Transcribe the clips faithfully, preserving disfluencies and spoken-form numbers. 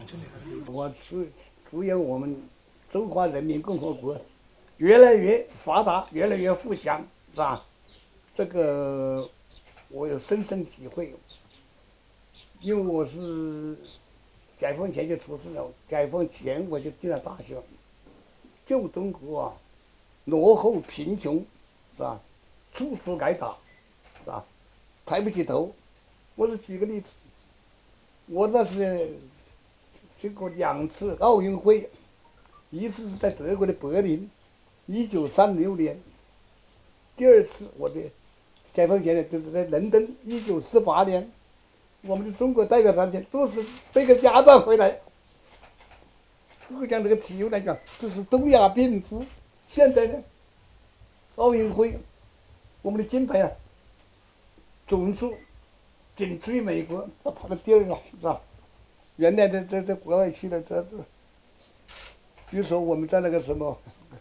我祝祝愿我们中华人民共和国越来越发达，越来越富强，是吧？这个我有深深体会，因为我是解放前就出生了，解放前我就进了大学。旧中国啊，落后贫穷，是吧？处处挨打，是吧？抬不起头。我是举个例子，我那是去过两次奥运会，一次是在德国的柏林，一九三六年；第二次我的解放前的就是在伦敦，一九四八年。我们的中国代表团队都是背个家长回来。我讲这个体育来讲，这是东亚病夫。现在呢，奥运会我们的金牌啊，总数仅次于美国，他跑到第二了，是吧？原来在在在国外去了，这这，比如说我们在那个什么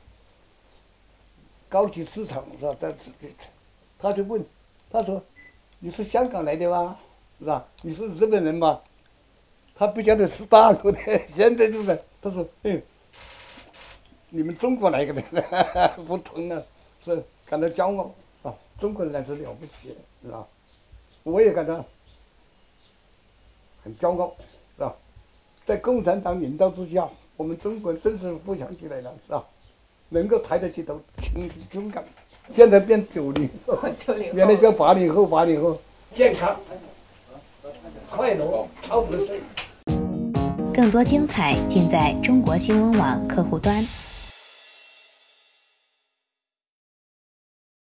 高级市场是吧？在他就问，他说你是香港来的吗？是吧？你是日本人吗？他不晓得是大陆的，现在就是，他说，嗯，你们中国来的，不同啊，是感到骄傲啊，中国人还是了不起，是吧？我也感到很骄傲，是吧？在共产党领导之下，我们中国真是富强起来了，是吧？能够抬得起头，挺勇敢。现在变九零后，原来叫八零后，八零后健康、快乐、超不岁。 更多精彩尽在中国新闻网客户端。